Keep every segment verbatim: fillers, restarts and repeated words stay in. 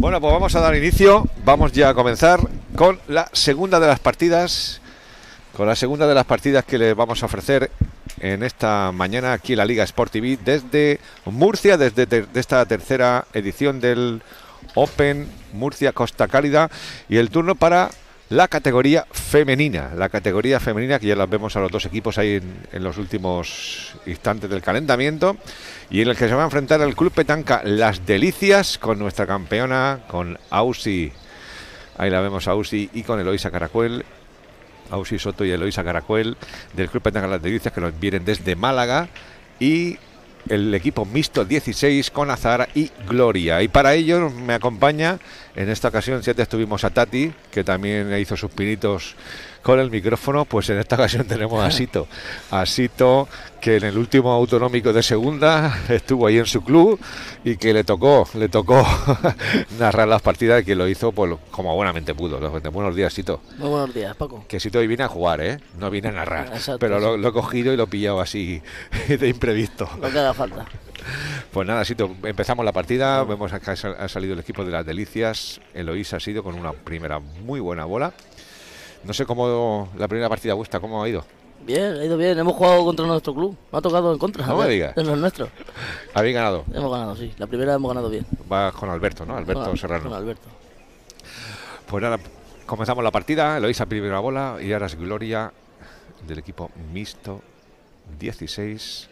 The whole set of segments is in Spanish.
Bueno, pues vamos a dar inicio. Vamos ya a comenzar con la segunda de las partidas. Con la segunda de las partidas que les vamos a ofrecer en esta mañana aquí en la Liga Sport T V desde Murcia, desde de, de esta tercera edición del Open Murcia Costa Cálida. Y el turno para la categoría femenina. La categoría femenina que ya las vemos a los dos equipos ahí en, en los últimos instantes del calentamiento. Y en el que se va a enfrentar el Club Petanca Las Delicias con nuestra campeona, con Ausi. Ahí la vemos a Ausi y con Eloisa Caracuel. Ausi Soto y Eloisa Caracuel del Club Petanca Las Delicias, que nos vienen desde Málaga. Y el equipo mixto dieciséis con Azahara y Gloria. Y para ello me acompaña, en esta ocasión, si antes tuvimos a Tati, que también hizo sus pinitos con el micrófono, pues en esta ocasión tenemos a Sito. A Sito, que en el último autonómico de segunda estuvo ahí en su club y que le tocó, le tocó narrar las partidas, y que lo hizo pues como buenamente pudo. Buenos días, Sito. Muy buenos días, Paco. Que Sito hoy viene a jugar, ¿eh? No viene a narrar. Exacto, pero lo, sí. lo he cogido y lo he pillado así de imprevisto. Lo que haga falta. Pues nada, Sito, empezamos la partida. Vemos que ha salido el equipo de Las Delicias. Eloísa ha sido con una primera muy buena bola. No sé cómo la primera partida vuestra, ¿cómo ha ido? Bien, ha ido bien. Hemos jugado contra nuestro club. Me ha tocado en contra. No me digas. De los nuestros. ¿Habéis ganado? Hemos ganado, sí. La primera hemos ganado bien. Va con Alberto, ¿no? Alberto con, Serrano. Con Alberto. Pues nada, comenzamos la partida. Eloísa primera bola y ahora es Gloria del equipo mixto dieciséis,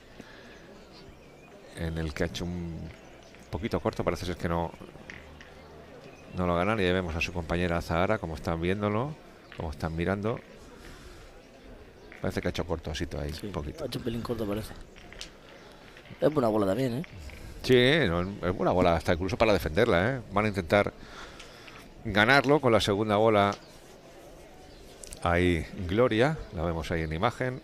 en el que ha hecho un poquito corto. Parece ser que no, no lo ganan. Y ya vemos a su compañera Azahara, como están viéndolo, como están mirando. Parece que ha hecho corto, así ahí, Sí, un poquito. ha hecho un pelín corto, parece. Es buena bola también, ¿eh? Sí, no, es buena bola, hasta incluso para defenderla, ¿eh? Van a intentar ganarlo con la segunda bola. Ahí Gloria, la vemos ahí en imagen.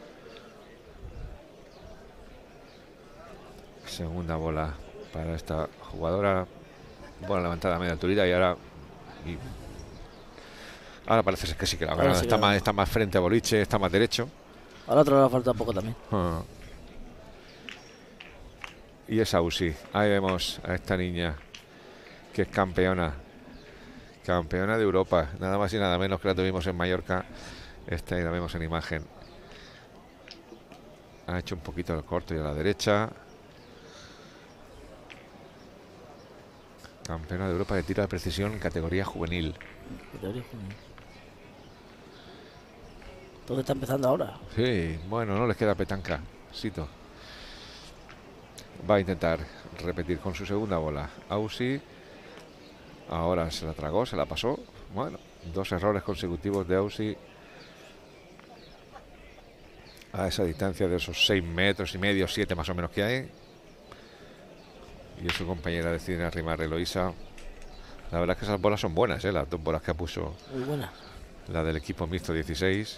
Segunda bola para esta jugadora. Bola levantada a media altura y ahora... Y ahora parece ser que sí que la ha ganado. Sí Está, que más, está más frente a boliche, está más derecho. Al otro le ha faltado poco también. Ah. Y es Ausi. Ahí vemos a esta niña que es campeona. Campeona de Europa. Nada más y nada menos que la tuvimos en Mallorca. Esta ahí la vemos en imagen. Ha hecho un poquito el corto y a la derecha. Campeona de Europa de tiro de precisión en categoría juvenil. Todo está empezando ahora. Sí, bueno, no les queda petanca. Sito va a intentar repetir con su segunda bola. Ausi. Ahora se la tragó, se la pasó. Bueno, dos errores consecutivos de Ausi a esa distancia de esos seis metros y medio, siete más o menos que hay. Y su compañera decide arrimar Eloísa. La verdad es que esas bolas son buenas, ¿eh? Las dos bolas que puso. Muy buenas. La del equipo mixto dieciséis.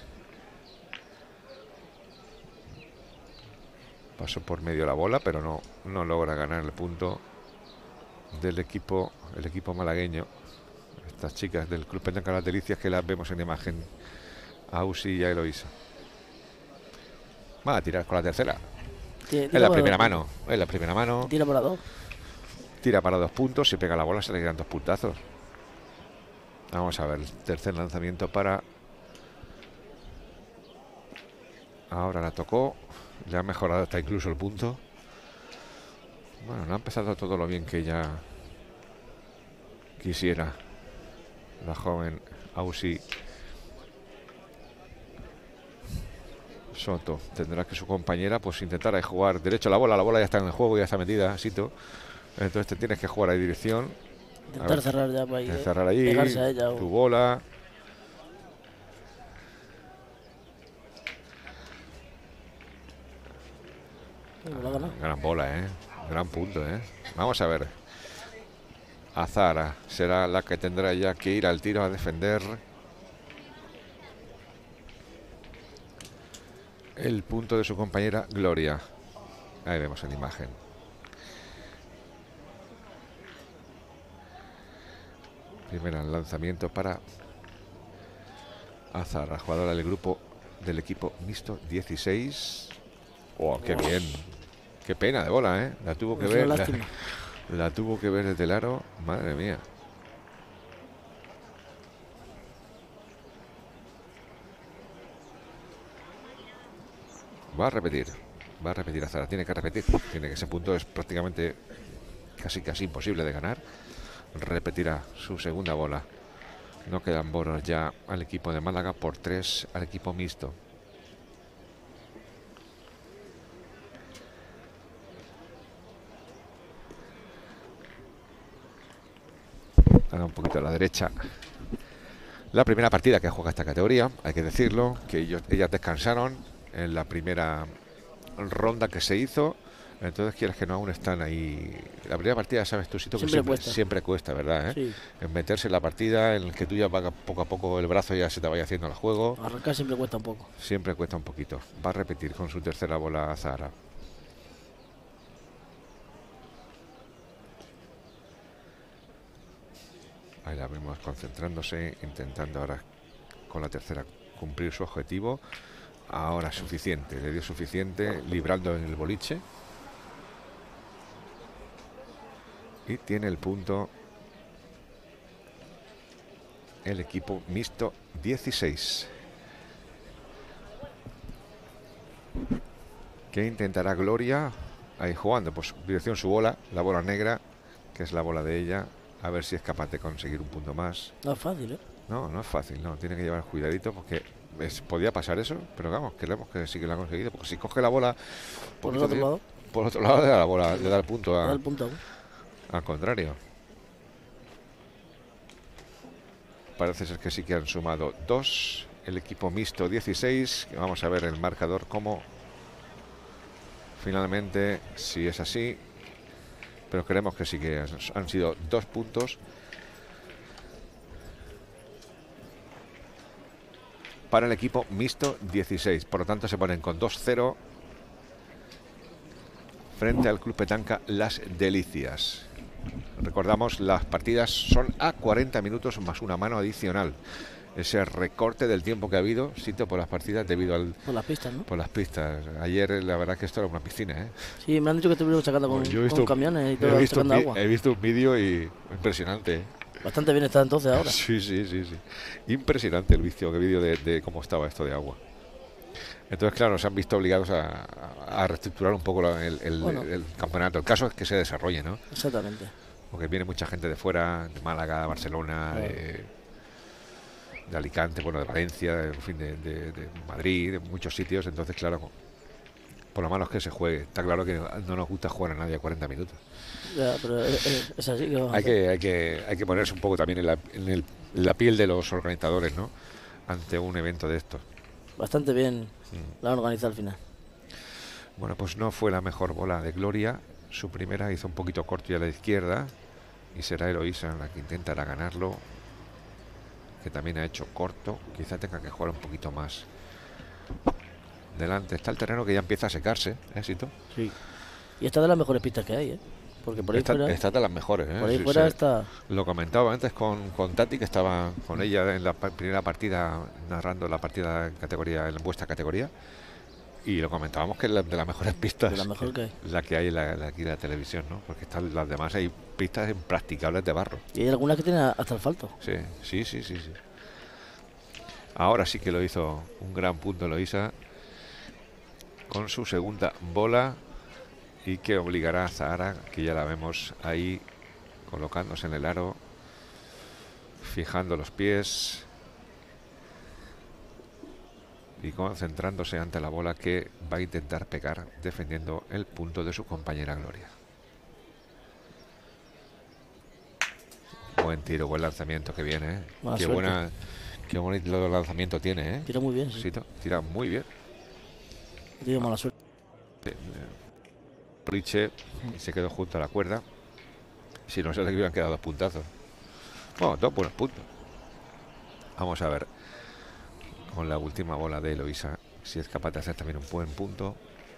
Pasó por medio la bola, pero no, no logra ganar el punto del equipo, el equipo malagueño. Estas chicas del Club Petanca Las Delicias, que las vemos en imagen. A Ausi y a Eloísa. Va a tirar con la tercera. Tira, Es la primera mano. Es la primera mano. Tira por la dos. Tira para dos puntos. Si pega la bola se le quedan dos puntazos. Vamos a ver el tercer lanzamiento para... Ahora la tocó. Le ha mejorado hasta incluso el punto. Bueno, no ha empezado todo lo bien que ella quisiera la joven Ausi Soto. Tendrá que su compañera pues intentar jugar derecho a la bola. La bola ya está en el juego, ya está metida, Sito. Entonces te tienes que jugar a dirección. Intentar cerrar ya para ahí. Eh, cerrar ahí. Pegarse a ella, tu o... bola. Gran bola, ¿eh? Gran punto, ¿eh? Vamos a ver. Azahara será la que tendrá ya que ir al tiro a defender el punto de su compañera Gloria. Ahí vemos en imagen. Primer lanzamiento para Azahara, jugadora del grupo del equipo mixto dieciséis. ¡Oh, qué bien! Qué pena de bola, ¿eh? La tuvo que ver. La, la tuvo que ver desde el aro. Madre mía. Va a repetir. Va a repetir Azara. Tiene que repetir. Tiene que ese punto es prácticamente casi casi imposible de ganar. Repetirá su segunda bola. No quedan bolas ya al equipo de Málaga, por tres al equipo mixto. Ahora un poquito a la derecha. La primera partida que juega esta categoría, hay que decirlo, que ellos, ellas descansaron en la primera ronda que se hizo. Entonces, quieres que no, aún están ahí. La primera partida, sabes tú, Sito, que Siempre siempre, cuesta. siempre cuesta, ¿verdad? ¿eh? Sí. En meterse en la partida, en el que tú ya va- poco a poco el brazo ya se te vaya haciendo el juego. Arrancar siempre cuesta un poco. Siempre cuesta un poquito. Va a repetir con su tercera bola Zahara. Ahí la vemos concentrándose, intentando ahora con la tercera cumplir su objetivo. Ahora suficiente, le dio suficiente, librando en el boliche. Y tiene el punto el equipo mixto dieciséis. ¿Qué intentará Gloria? Ahí jugando, pues dirección su bola, la bola negra, que es la bola de ella. A ver si es capaz de conseguir un punto más. No es fácil, ¿eh? No, no es fácil, no. Tiene que llevar cuidadito porque es, podía pasar eso, pero vamos, creemos que sí que lo ha conseguido. Porque si coge la bola Por el otro lado, por otro lado le da la bola, le da el punto da a- el punto aún. al contrario. Parece ser que sí que han sumado dos. El equipo mixto dieciséis. Vamos a ver el marcador cómo finalmente, si es así. Pero creemos que sí que han, han sido dos puntos para el equipo mixto dieciséis. Por lo tanto, se ponen con dos cero frente al Club Petanca Las Delicias. Recordamos, las partidas son a cuarenta minutos más una mano adicional. Ese recorte del tiempo que ha habido, sitio por las partidas debido al, Por las pistas, ¿no? por las pistas. Ayer la verdad que esto era una piscina, ¿eh? Sí, me han dicho que estuvieron sacando con, Yo he visto con un- camiones y He todo, visto, un sacando vi- agua. he visto un vídeo y impresionante, ¿eh? Bastante bien está entonces ahora. Sí, sí, sí, sí. Impresionante el vídeo, que vídeo de, de cómo estaba esto de agua. Entonces, claro, se han visto obligados a, a- a reestructurar un poco la- el, el- Bueno. el campeonato. El caso es que se desarrolle, ¿no? Exactamente. Porque viene mucha gente de fuera, de Málaga, Barcelona, Claro. de, de Alicante, bueno, de Valencia, en fin, de, de- de Madrid, de muchos sitios. Entonces, claro, por lo malo es que se juegue. Está claro que no nos gusta jugar a nadie a cuarenta minutos. Ya, pero es, es- es así que vamos a Hay hacer. que, hay que, hay que ponerse un poco también en la, en el- en la piel de los organizadores, ¿no? Ante un evento de estos. Bastante bien Mm. la han organizado al final. Bueno, pues no fue la mejor bola de Gloria. Su primera hizo un poquito corto y a la izquierda. Y será Eloísa la que intentará ganarlo. Que también ha hecho corto. Quizá tenga que jugar un poquito más. Delante está el terreno que ya empieza a secarse. ¿Éxito? Sí. Y esta es de las mejores pistas que hay, ¿eh? Porque por ahí Esta, fuera, esta es de las mejores, ¿eh? por ahí Sí, fuera sí. está... Lo comentaba antes con, con Tati, que estaba con ella en la pa- primera partida, narrando la partida en categoría, en vuestra categoría. Y lo comentábamos que es la- de las mejores pistas. De las mejores que hay. La que hay en la, la- aquí en la televisión, ¿no? Porque están las demás, hay pistas impracticables de barro. Y hay algunas que tienen hasta asfalto. Sí, sí, sí, sí, sí. Ahora sí que lo hizo un gran punto Eloísa con su segunda bola y que obligará a Zahara, que ya la vemos ahí colocándose en el aro, fijando los pies y concentrándose ante la bola que va a intentar pegar defendiendo el punto de su compañera Gloria. Buen tiro, buen lanzamiento que viene, ¿eh? Buena Qué suerte. buena, qué bonito lanzamiento tiene, ¿eh? Tira muy bien, sí. Sito, tira muy bien. Tiene mala suerte. Priche y se quedó junto a la cuerda. Si no, se le hubieran quedado dos puntazos. Bueno, dos buenos puntos. Vamos a ver con la última bola de Eloísa si es capaz de hacer también un buen punto.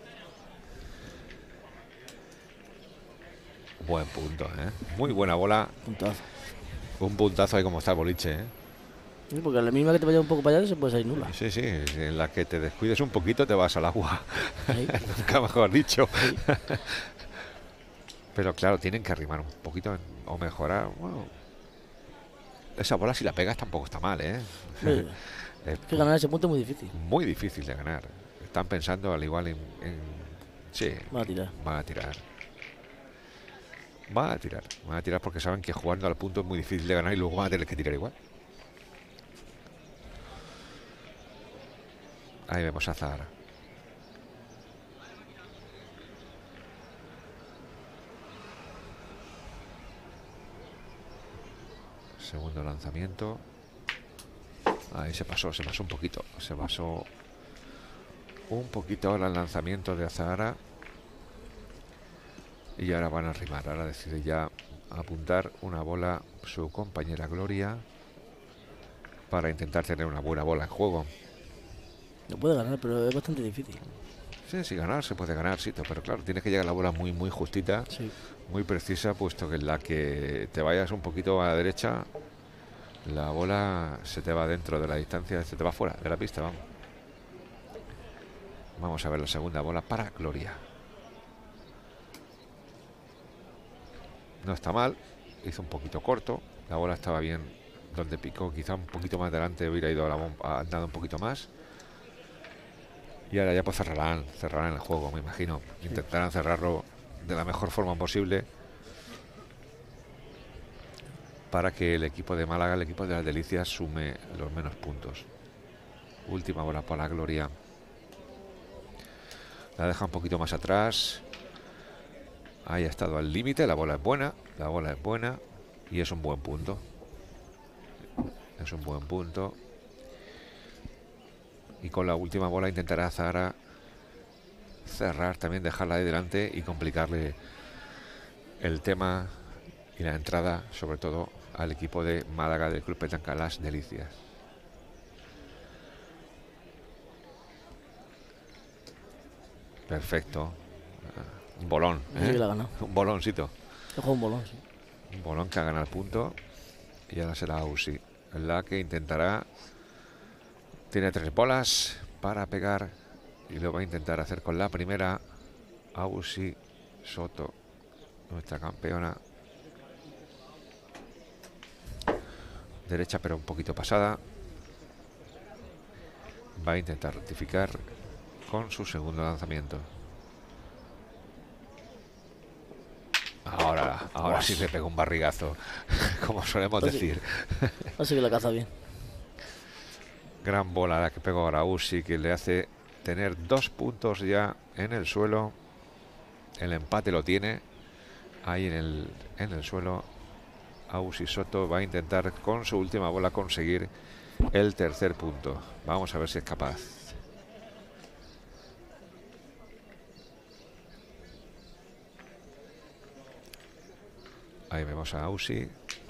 Buen punto, ¿eh? Muy buena bola. Puntazo. Un puntazo ahí como está el boliche, ¿eh? Sí, porque a la misma que te vaya un poco para allá se puede salir nula. Sí, sí, en la que te descuides un poquito te vas al agua. Ahí. Nunca mejor dicho. Pero claro, tienen que arrimar un poquito en- o mejorar. Bueno, esa bola si la pegas tampoco está mal, ¿eh? Sí. Es Que ganar ese punto es muy difícil. muy difícil de ganar. están pensando al igual en, en sí, Va a tirar. van a tirar. Van a tirar, van a tirar porque saben que jugando al punto es muy difícil de ganar y luego van a tener que tirar igual. Ahí vemos a Zahara. Segundo lanzamiento. Ahí se pasó, se pasó un poquito. Se pasó un poquito ahora el lanzamiento de Zahara. Y ahora van a arrimar. Ahora decide ya apuntar una bola su compañera Gloria para intentar tener una buena bola en juego. Lo puede ganar, pero es bastante difícil. Sí, sí, ganar se puede ganar, Sito, pero claro, tiene que llegar la bola muy, muy justita, Sí. muy precisa, puesto que en la que te vayas un poquito a la derecha, la bola se te va dentro de la distancia, se te va fuera de la pista, vamos. Vamos a ver la segunda bola para Gloria. No está mal, hizo un poquito corto, la bola estaba bien donde picó, quizá un poquito más adelante hubiera ido a la bomba, andado un poquito más. Y ahora ya pues cerrarán, cerrarán el juego, me imagino. Intentarán cerrarlo de la mejor forma posible para que el equipo de Málaga, el equipo de las Delicias, sume los menos puntos. Última bola para la Gloria. La deja un poquito más atrás. Ahí ha estado al límite, la bola es buena, la bola es buena y es un buen punto. Es un buen punto. Y con la última bola intentará Zahara cerrar, también dejarla de delante y complicarle el tema y la entrada, sobre todo al equipo de Málaga del Club Petanca Las Delicias. Perfecto. Un bolón, ¿eh? Sí que la ha ganado. Un bolóncito. He jugado un bolón, sí. Un bolón que ha ganado el punto. Y ahora será Ausi, la que intentará. Tiene tres bolas para pegar y lo va a intentar hacer con la primera. Ausi Soto, nuestra campeona. Derecha pero un poquito pasada. Va a intentar rectificar con su segundo lanzamiento. Ahora, ahora sí le pega un barrigazo, como solemos Así- decir. Así que la caza bien. Gran bola la que pegó ahora Ausi, que le hace tener dos puntos ya en el suelo. El empate lo tiene ahí en el, en el suelo. Ausi Soto va a intentar con su última bola conseguir el tercer punto. Vamos a ver si es capaz. Ahí vemos a Ausi.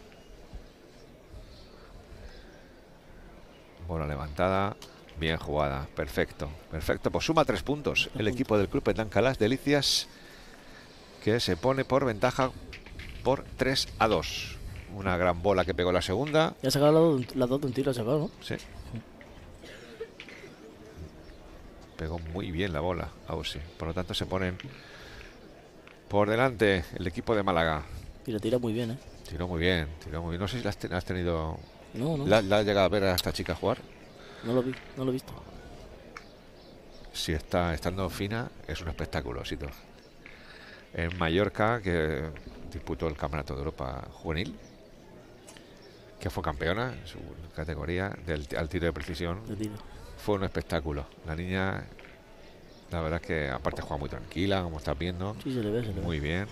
Bola levantada. Bien jugada. Perfecto. Perfecto. Pues suma tres puntos el equipo del Club Petanca Las Delicias, que se pone por ventaja por tres a dos. Una gran bola que pegó la segunda. Ya ha sacado las dos, las dos de un tiro, ha sacado, ¿no? Sí. Pegó muy bien la bola, Ausi. Por lo tanto se ponen por delante el equipo de Málaga. Y la tira muy bien, ¿eh? Tiró muy bien, tiró muy bien. No sé si la has, ten- has tenido... No, no. ¿La, la has llegado a ver a esta chica jugar? No lo vi, no lo he visto. Si está estando fina, es un espectáculo, Sito. En Mallorca, que disputó el Campeonato de Europa Juvenil, que fue campeona en su categoría del al tiro de precisión, De tiro. fue un espectáculo. La niña, la verdad es que aparte juega muy tranquila, como estás viendo. Sí, se le ve, se le ve. Muy bien.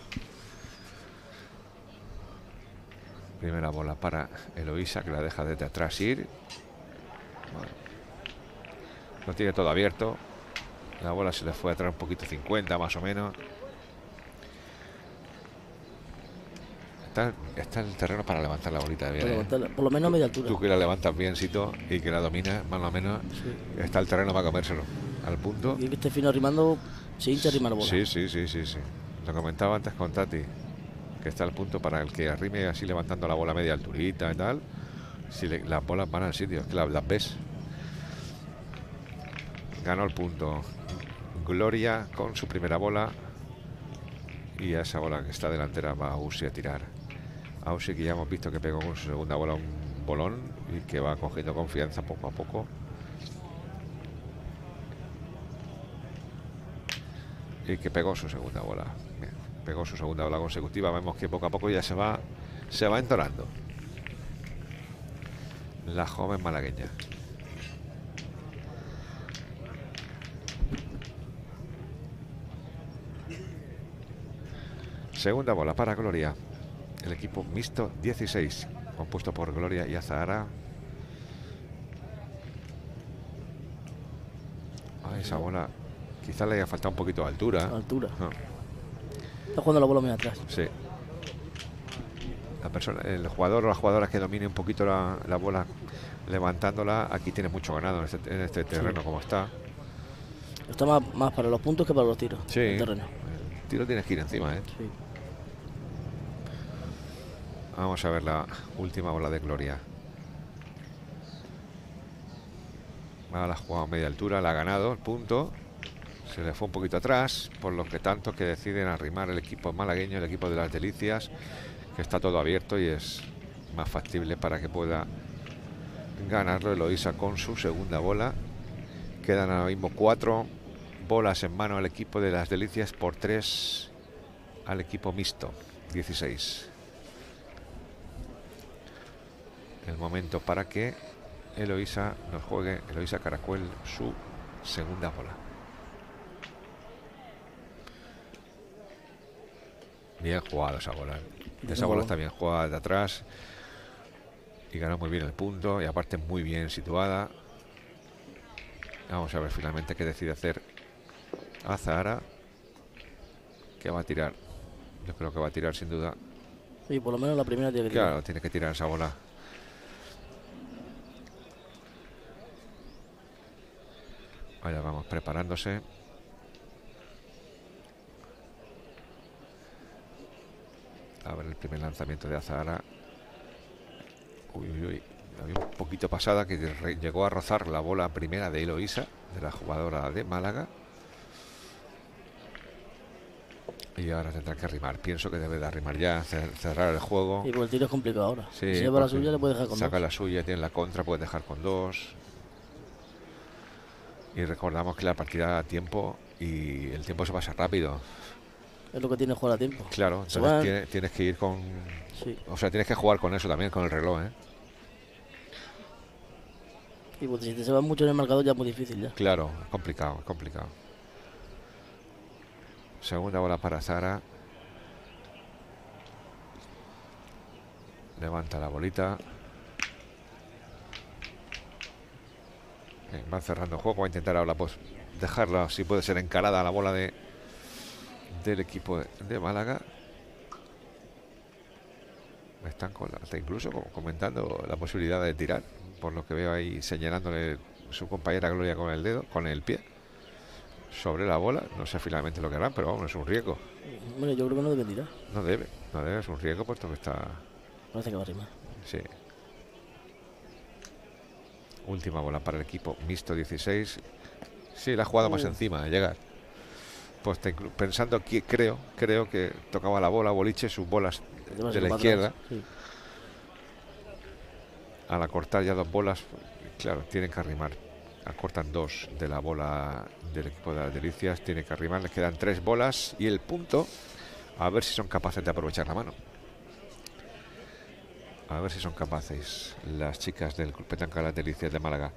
Primera bola para Eloísa, que la deja desde atrás ir. Bueno, lo tiene todo abierto. La bola se le fue atrás un poquito, cincuenta más o menos. Está, está en el terreno para levantar la bolita bien, Para ¿eh? levantarla, por lo menos a media altura. Tú que la levantas bien, Sito, y que la dominas más o menos, Sí. está el terreno para comérselo al punto. Y el que esté fino arrimando, se hincha a arrimar bola. Sí, sí, sí, sí, sí. Lo comentaba antes con Tati, que está al punto para el que arrime así levantando la bola media alturita y tal. Si le- las bolas van al sitio, es que las, las ves. Ganó el punto Gloria con su primera bola. Y a esa bola que está delantera va Ausi a tirar. Ausi, que ya hemos visto que pegó con su segunda bola un bolón y que va cogiendo confianza poco a poco. y que pegó su segunda bola. Bien, pegó su segunda bola consecutiva. Vemos que poco a poco ya se va se va entonando la joven malagueña. Segunda bola para Gloria, el equipo mixto dieciséis, compuesto por Gloria y Azahara. Ah, esa bola quizás le haya faltado un poquito de altura. Altura. No. Está jugando la bola muy atrás. Sí. La persona, el jugador o la jugadora que domine un poquito la, la bola levantándola, aquí tiene mucho ganado en este, en este terreno, sí, como está. Está más, más para los puntos que para los tiros. Sí. El terreno. El tiro tienes que ir encima, ¿eh? Sí. Vamos a ver la última bola de Gloria. La ha jugado a media altura, la ha ganado el punto. Se le fue un poquito atrás, por lo que tanto que deciden arrimar el equipo malagueño, el equipo de las Delicias, que está todo abierto y es más factible para que pueda ganarlo Eloísa con su segunda bola. Quedan ahora mismo cuatro bolas en mano al equipo de las Delicias por tres al equipo mixto dieciséis. El momento para que Eloísa nos juegue, Eloísa Caracuel, su segunda bola. Bien jugada esa bola. Esa bola está bien jugada de atrás y gana muy bien el punto, y aparte muy bien situada. Vamos a ver finalmente qué decide hacer Azahara, que va a tirar. Yo creo que va a tirar sin duda. Sí, por lo menos la primera tiene que tirar. Claro, tiene que tirar esa bola. Vaya, vamos preparándose. A ver el primer lanzamiento de Azahara. Uy, uy, uy. Había un poquito pasada que llegó a rozar la bola primera de Eloísa, de la jugadora de Málaga. Y ahora tendrá que arrimar. Pienso que debe de arrimar ya, cerrar el juego. Y pues el tiro es complicado ahora. Sí, si lleva la suya, le puede dejar con saca dos. la suya, tiene la contra, puede dejar con dos. Y recordamos que la partida da tiempo y el tiempo se pasa rápido. Es lo que tiene jugar a tiempo. Claro, entonces tienes, tienes que ir con... Sí. O sea, tienes que jugar con eso también, con el reloj, ¿eh? Y pues si te se va mucho en el marcador ya es muy difícil ya. Claro, es complicado, es complicado. Segunda bola para Sara. Levanta la bolita. Bien, van cerrando el juego. Va a intentar ahora pues dejarla, si puede ser, encarada a la bola de del equipo de, de Málaga. Están con la, hasta incluso comentando la posibilidad de tirar, por lo que veo ahí señalándole su compañera Gloria con el dedo, con el pie sobre la bola. No sé finalmente lo que harán, pero vamos, es un riesgo. Bueno, yo creo que no debe tirar. No debe, no debe, es un riesgo puesto que está... Parece que va a rimar. Sí. Última bola para el equipo mixto dieciséis. Sí, la ha jugado uh. más encima de llegar. Pues te, pensando que creo, creo que tocaba la bola, boliche, sus bolas de, de la izquierda. Sí. Al acortar ya dos bolas, claro, tienen que arrimar. Acortan dos de la bola del equipo de las Delicias, tienen que arrimar, les quedan tres bolas y el punto, a ver si son capaces de aprovechar la mano. A ver si son capaces las chicas del Club Petanca Las Delicias de Málaga.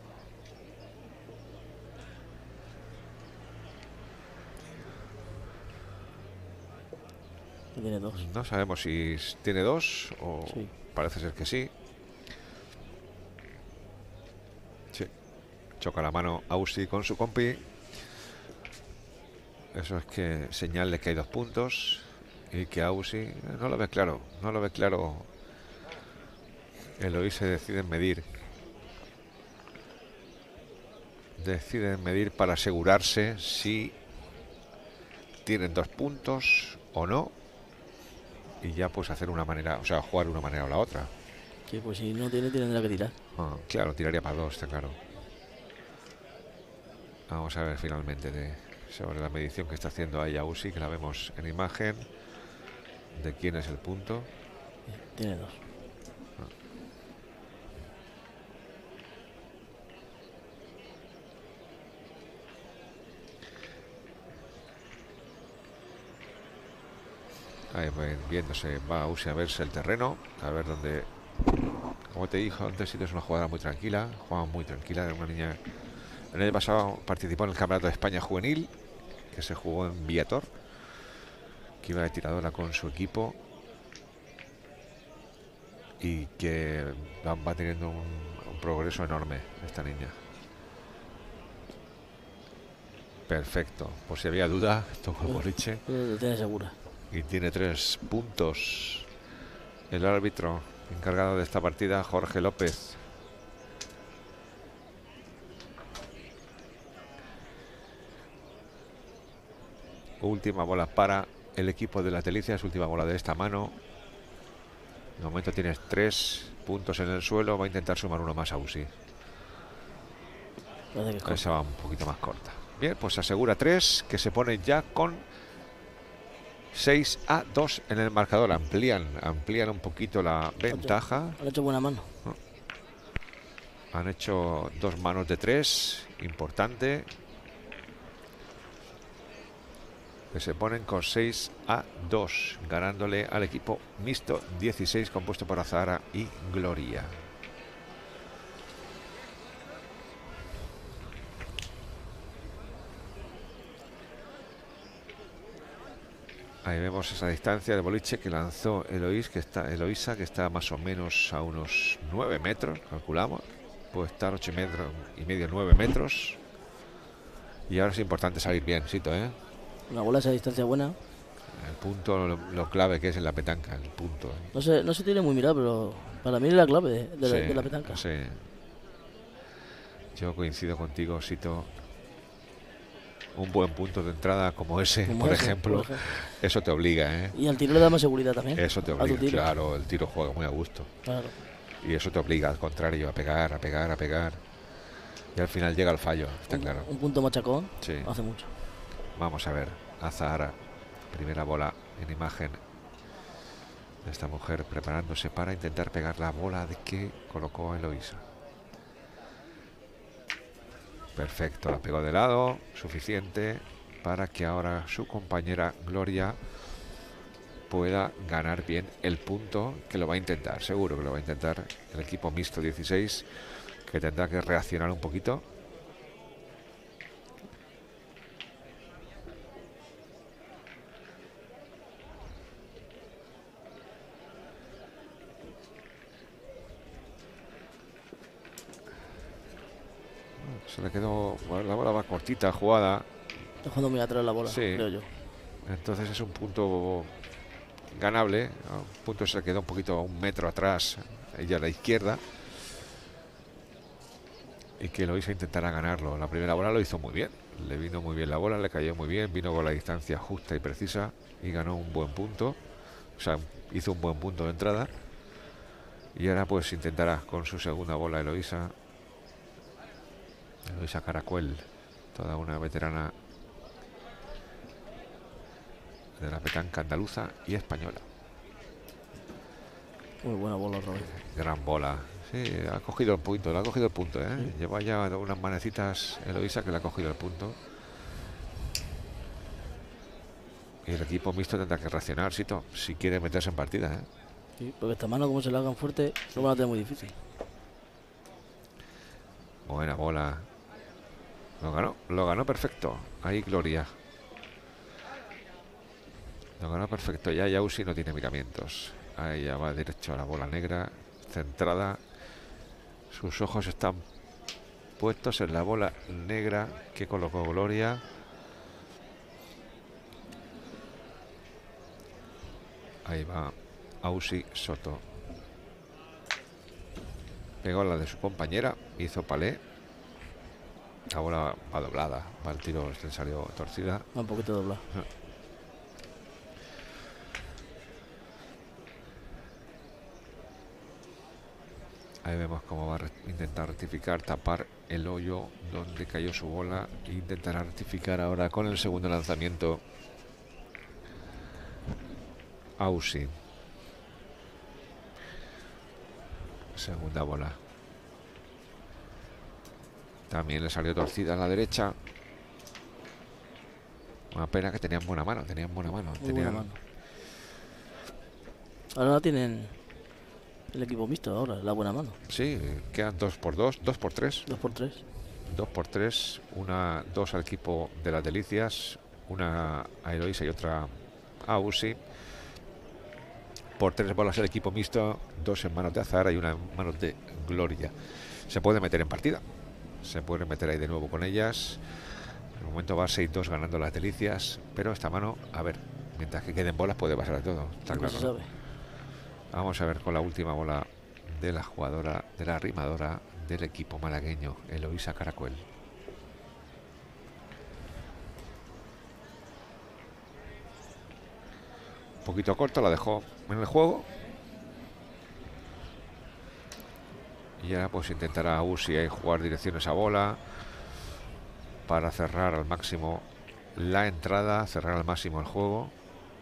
Tiene dos. No sabemos si tiene dos o sí. Parece ser que sí. Sí. Choca la mano Ausi con su compi. Eso es que señal de que hay dos puntos y que Ausi no lo ve claro, no lo ve claro. Eloísa deciden medir. Deciden medir para asegurarse si tienen dos puntos o no. Y ya pues hacer una manera, o sea, jugar una manera o la otra. Sí, pues si no tiene, tendrá que tirar. Ah, claro, tiraría para dos, está claro. Vamos a ver finalmente de, sobre la medición que está haciendo ahí Ausi, que la vemos en imagen. De quién es el punto. Tiene dos. Ahí va viéndose, va Ausi a verse el terreno, a ver dónde. Como te dije antes, es una jugadora muy tranquila, juega muy tranquila, era una niña. El año pasado participó en el Campeonato de España Juvenil, que se jugó en Viator, que iba de tiradora con su equipo y que va teniendo un, un progreso enorme esta niña. Perfecto, por si había duda, toca el boliche. Lo tiene segura. Y tiene tres puntos el árbitro encargado de esta partida, Jorge López. Última bola para el equipo de las Delicias, última bola de esta mano. De momento tienes tres puntos en el suelo, va a intentar sumar uno más a Ausi. Esa va un poquito más corta. Bien, pues asegura tres, que se pone ya con seis a dos en el marcador. Amplían, amplían un poquito la ventaja. Han hecho buena mano. Han hecho dos manos de tres, importante. Que se ponen con seis a dos, ganándole al equipo mixto dieciséis, compuesto por Azahara y Gloria. Ahí vemos esa distancia de boliche que lanzó Eloís, que está, Eloísa, que está más o menos a unos nueve metros, calculamos. Puede estar ocho metros y medio, nueve metros. Y ahora es importante salir bien, Sito, ¿eh? Una bola a esa distancia buena. El punto, lo, lo clave que es en la petanca, el punto. ¿eh? No sé, no se tiene muy mirado, pero para mí es la clave de, de, sí, la, de la petanca. Sí. Yo coincido contigo, Sito. Un buen punto de entrada como ese, como por, ese ejemplo, por ejemplo, eso te obliga, ¿eh? Y al tiro le da más seguridad también. Eso te obliga, claro, el tiro juega muy a gusto. Claro. Y eso te obliga, al contrario, a pegar, a pegar, a pegar. Y al final llega el fallo, está un, claro. Un punto machacón, sí. Hace mucho. Vamos a ver, Azahara, primera bola en imagen de esta mujer preparándose para intentar pegar la bola de que colocó Eloísa. Perfecto, la pegó de lado, suficiente para que ahora su compañera Gloria pueda ganar bien el punto, que lo va a intentar, seguro que lo va a intentar el equipo mixto dieciséis, que tendrá que reaccionar un poquito. Se le quedó, bueno, la bola va cortita, jugada. Está jugando muy atrás la bola, sí. creo yo. Entonces es un punto ganable. Un punto se le quedó un poquito a un metro atrás, ella a la izquierda. Y que Eloísa intentara ganarlo. La primera bola lo hizo muy bien. Le vino muy bien la bola, le cayó muy bien. Vino con la distancia justa y precisa y ganó un buen punto. O sea, hizo un buen punto de entrada. Y ahora pues intentará con su segunda bola Eloísa. Eloísa Caracuel, toda una veterana de la petanca andaluza y española. Muy buena bola, Robert. Gran bola. Sí, ha cogido el punto, le ha cogido el punto, ¿eh? Sí. Lleva ya unas manecitas Eloísa que le ha cogido el punto. Y el equipo mixto tendrá que reaccionar, Sito, si quiere meterse en partida, ¿eh? Sí, porque esta mano, como se la hagan fuerte, lo van a tener muy difícil. Buena bola. Lo ganó, lo ganó perfecto. Ahí Gloria. Lo ganó perfecto. Ya Ausi no tiene miramientos. Ahí ya va derecho a la bola negra, centrada. Sus ojos están puestos en la bola negra que colocó Gloria. Ahí va Ausi Soto. Pegó la de su compañera, hizo palé. La bola va doblada, va el tiro, le salió torcida. Un poquito doblada. Ahí vemos cómo va a intentar rectificar, tapar el hoyo donde cayó su bola. E intentará rectificar ahora con el segundo lanzamiento Ausi. Segunda bola. También le salió torcida a la derecha. Una pena que tenían buena mano, tenían buena mano. Muy tenían, buena mano. Ahora no tienen el equipo mixto ahora, la buena mano. Sí, quedan dos por dos, dos por tres. Dos por tres. Dos por tres, una, dos al equipo de las Delicias, una a Eloísa y otra a Usi. Por tres bolas el equipo mixto, dos en manos de Azahara y una en manos de Gloria. Se puede meter en partida, se puede meter ahí de nuevo con ellas. De momento va seis dos ganando las Delicias, pero esta mano, a ver, mientras que queden bolas puede pasar de todo, está No claro, se ¿no? sabe. Vamos a ver con la última bola de la jugadora, de la rimadora del equipo malagueño, Eloísa Caracuel. Un poquito corta, la dejó en el juego. Y ahora pues intentará Usi ahí jugar dirección a esa bola para cerrar al máximo la entrada, cerrar al máximo el juego.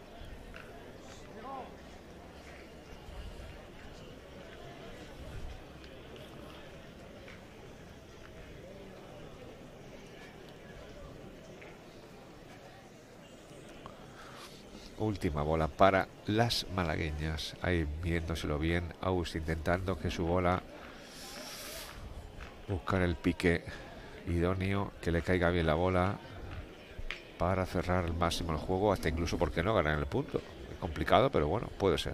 Última bola para las malagueñas. Ahí viéndoselo bien. Aus intentando que su bola, buscar el pique idóneo, que le caiga bien la bola para cerrar al máximo el juego, hasta incluso, porque no ganar el punto. Es complicado, pero bueno, puede ser.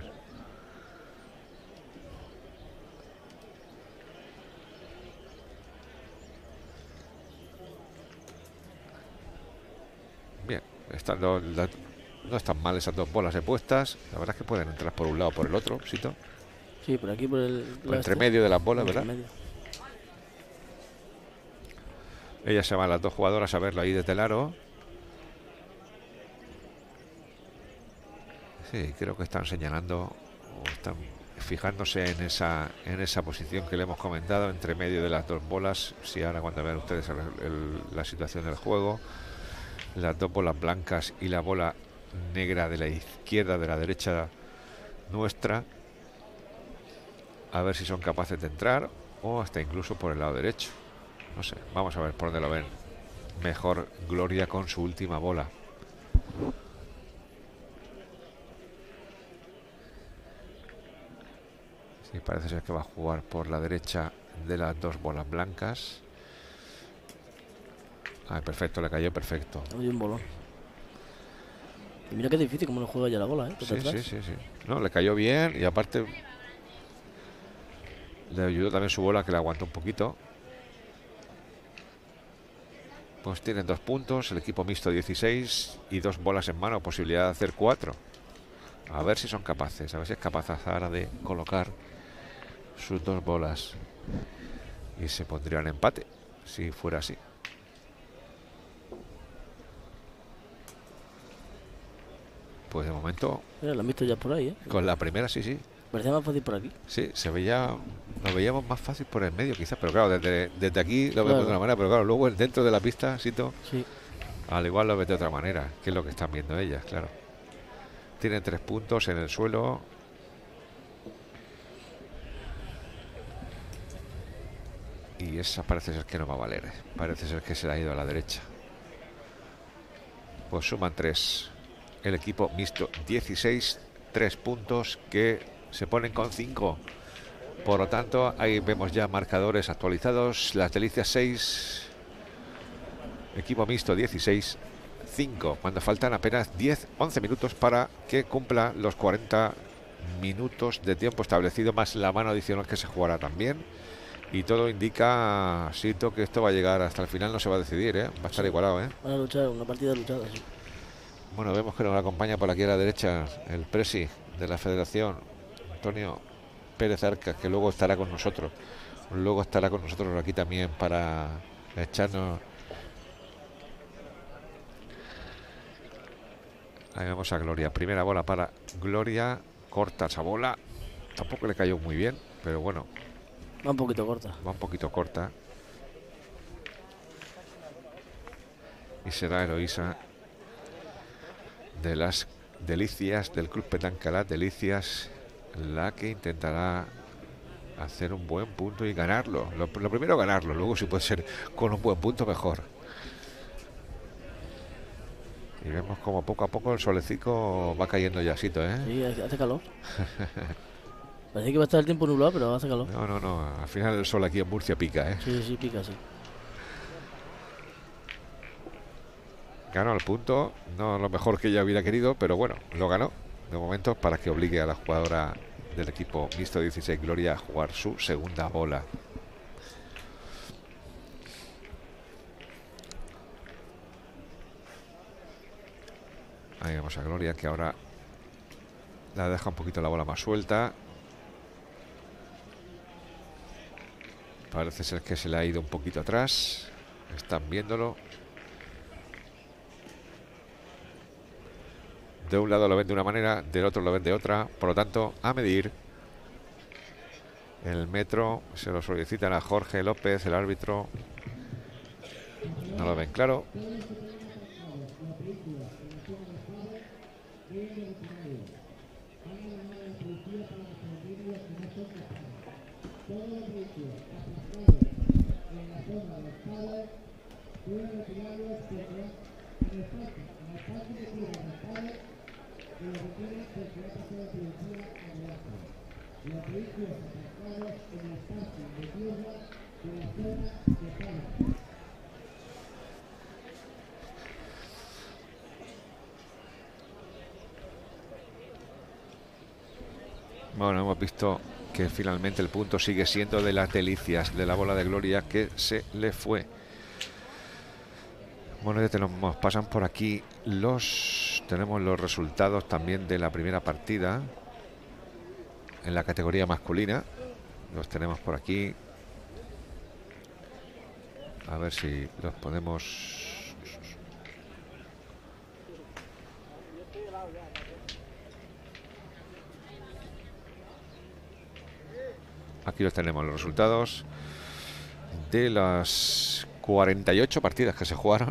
Bien, están dos, la, no están mal esas dos bolas puestas. La verdad es que pueden entrar por un lado o por el otro, Sito. Sí, por aquí, por el... Por entre medio de las bolas, ¿verdad? Medio. Ellas se van, las dos jugadoras, a verlo ahí desde el aro. Sí, creo que están señalando o están fijándose en esa en esa posición que le hemos comentado, entre medio de las dos bolas. Si ahora cuando vean ustedes el, el, la situación del juego, las dos bolas blancas y la bola negra de la izquierda, de la derecha nuestra, a ver si son capaces de entrar o hasta incluso por el lado derecho. No sé, vamos a ver por dónde lo ven mejor Gloria con su última bola. Sí, parece ser que va a jugar por la derecha de las dos bolas blancas. Ah, perfecto, le cayó perfecto. Oye, un bolón. Y mira qué difícil como lo juega ya la bola, ¿eh? Sí, sí, sí, sí. No, le cayó bien y aparte le ayudó también su bola, que le aguantó un poquito. Pues tienen dos puntos, el equipo mixto dieciséis y dos bolas en mano, posibilidad de hacer cuatro. A ver si son capaces, a ver si es capaz Azahara de colocar sus dos bolas y se pondrían empate si fuera así. Pues de momento, Mira, lo han visto ya por ahí, ¿eh? con la primera sí, sí. Parecía más fácil por aquí. Sí, se veía, lo veíamos más fácil por el medio quizás, pero claro, desde, desde aquí lo vemos Claro. de una manera, pero claro, luego dentro de la pista, Sito, Sí. al igual lo ves de otra manera, que es lo que están viendo ellas, claro. Tienen tres puntos en el suelo. Y esa parece ser que no va a valer. Parece ser que se le ha ido a la derecha. Pues suman tres. El equipo mixto dieciséis, tres puntos que se ponen con cinco. Por lo tanto, ahí vemos ya marcadores actualizados. Las Delicias seis, equipo mixto dieciséis, cinco. Cuando faltan apenas diez, once minutos para que cumpla los cuarenta minutos de tiempo establecido, más la mano adicional que se jugará también. Y todo indica, Sito, que esto va a llegar hasta el final, no se va a decidir, ¿eh? Va a estar igualado, ¿eh? Van a luchar, una partida luchada, sí. Bueno, vemos que nos acompaña por aquí a la derecha el presi de la federación, Antonio Pérez Arcas, que luego estará con nosotros. Luego estará con nosotros aquí también para echarnos. Ahí vemos a Gloria. Primera bola para Gloria. Corta esa bola. Tampoco le cayó muy bien, pero bueno, Va un poquito corta. va un poquito corta. Y será Eloísa de las Delicias, del Club Petanca Las Delicias, la que intentará hacer un buen punto y ganarlo. Lo, lo primero ganarlo, luego si puede ser con un buen punto mejor. Y vemos como poco a poco el solecito va cayendo ya, Sito, ¿eh? Sí, hace hace calor. Parece que va a estar el tiempo nublado, pero hace calor. No, no, no. Al final el sol aquí en Murcia pica, ¿eh? Sí, sí, pica, sí. Ganó el punto. No lo mejor que ella hubiera querido, pero bueno, lo ganó. De momento para que obligue a la jugadora del equipo mixto dieciséis Gloria a jugar su segunda bola. Ahí vemos a Gloria, que ahora la deja un poquito la bola más suelta. Parece ser que se le ha ido un poquito atrás. Están viéndolo. De un lado lo ven de una manera, del otro lo ven de otra. Por lo tanto, a medir. El metro se lo solicitan a Jorge López, el árbitro. No lo ven claro. Bueno, hemos visto que finalmente el punto sigue siendo de las delicias de la bola de Gloria, que se le fue. Bueno, ya tenemos, pasan por aquí los, tenemos los resultados también de la primera partida en la categoría masculina. Los tenemos por aquí. A ver si los podemos. Aquí los tenemos, los resultados de las cuarenta y ocho partidas que se jugaron.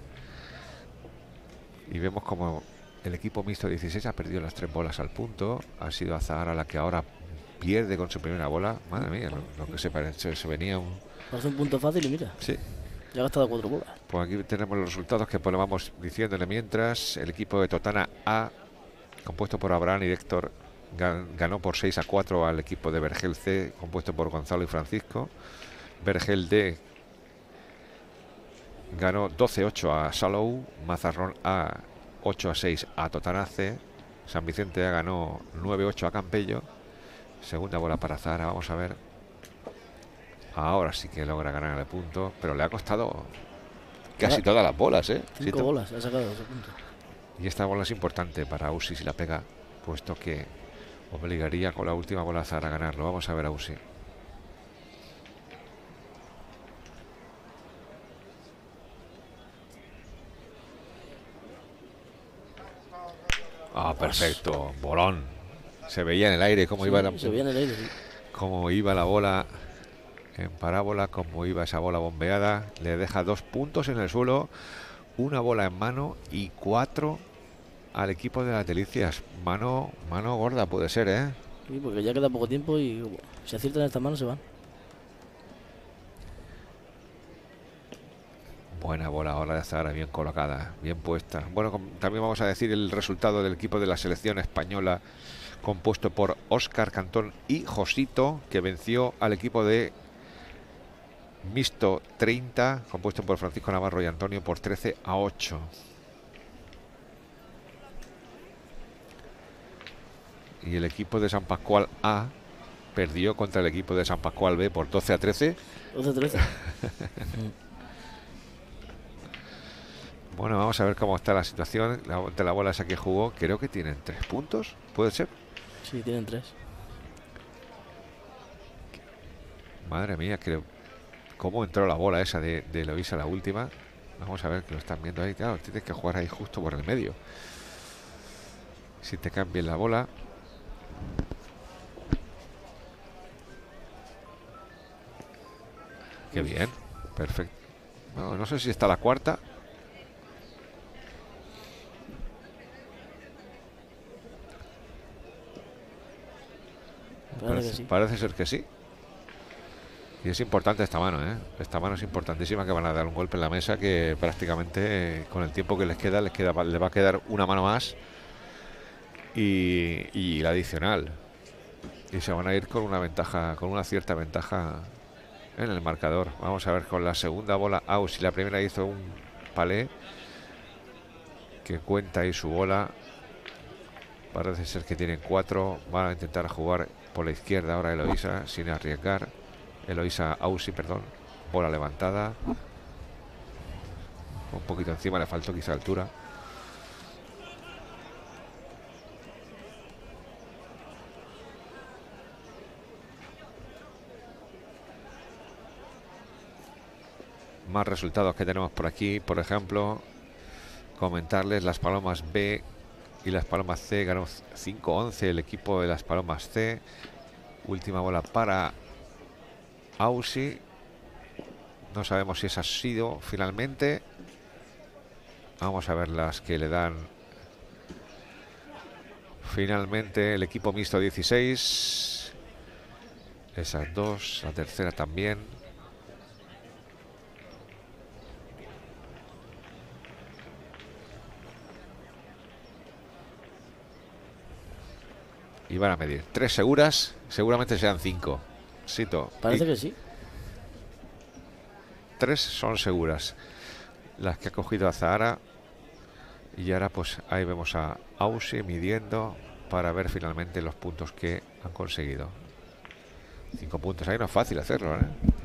Y vemos como el equipo mixto dieciséis ha perdido las tres bolas al punto. Ha sido Azahara la que ahora pierde con su primera bola. Madre mía, lo, lo que se parece, se venía un... Parece un punto fácil y mira. Sí. Ya ha gastado cuatro bolas. Pues aquí tenemos los resultados que pues lo vamos diciéndole mientras. El equipo de Totana A, compuesto por Abraham y Héctor, ganó por seis a cuatro al equipo de Vergel C, compuesto por Gonzalo y Francisco. Vergel D ganó doce a ocho a Salou. Mazarrón A ocho a seis a Totana C. San Vicente A ganó nueve a ocho a Campello. Segunda bola para Zahara. Vamos a ver. Ahora sí que logra ganar el punto, pero le ha costado casi todas las bolas, ¿eh? Cinco ¿Sí? bolas, ha sacado ese punto. Y esta bola es importante para Usi si la pega, puesto que obligaría con la última bola a Zahara a ganarlo. Vamos a ver a Usi. Ah, perfecto, bolón. Se veía en el aire cómo Sí, iba la, se veía en el aire, sí. cómo iba la bola en parábola, cómo iba esa bola bombeada. Le deja dos puntos en el suelo, una bola en mano y cuatro al equipo de las delicias. Mano, mano gorda puede ser, ¿eh? Sí, porque ya queda poco tiempo y bueno, si aciertan estas manos se van. Buena bola ahora de Zahara, bien colocada, bien puesta. Bueno, también vamos a decir el resultado del equipo de la selección española, compuesto por Óscar Cantón y Josito, que venció al equipo de mixto treinta, compuesto por Francisco Navarro y Antonio, por trece a ocho. Y el equipo de San Pascual A perdió contra el equipo de San Pascual B por doce a trece. doce a trece. Bueno, vamos a ver cómo está la situación la, de la bola esa que jugó. Creo que tienen tres puntos, ¿puede ser? Sí, tienen tres. Madre mía, que cómo entró la bola esa de, de Eloisa, la última. Vamos a ver que lo están viendo ahí. Claro, tienes que jugar ahí justo por el medio. Si te cambian la bola. Qué bien, perfecto. No, no sé si está la cuarta. Parece, Parece, que sí. parece ser que sí. Y es importante esta mano, ¿eh? Esta mano es importantísima, que van a dar un golpe en la mesa que prácticamente eh, con el tiempo que les queda, les queda, les va a quedar una mano más y, y la adicional. Y se van a ir con una ventaja, con una cierta ventaja en el marcador. Vamos a ver con la segunda bola Aussie. La primera hizo un palé que cuenta ahí su bola. Parece ser que tienen cuatro. Van a intentar jugar por la izquierda ahora Eloisa sin arriesgar. Eloisa Aussie, perdón. Bola levantada. Un poquito encima, le faltó quizá altura. Más resultados que tenemos por aquí, por ejemplo, comentarles las Palomas B y las Palomas C. Ganó cinco once el equipo de las Palomas C. Última bola para Aussie. No sabemos si esa ha sido finalmente. Vamos a ver las que le dan finalmente el equipo mixto dieciséis. Esas dos, la tercera también. Y van a medir tres seguras, seguramente sean cinco. Sito. Parece que sí. Tres son seguras las que ha cogido a Zahara. Y ahora pues ahí vemos a Aussie midiendo para ver finalmente los puntos que han conseguido. Cinco puntos, ahí no es fácil hacerlo, ¿eh?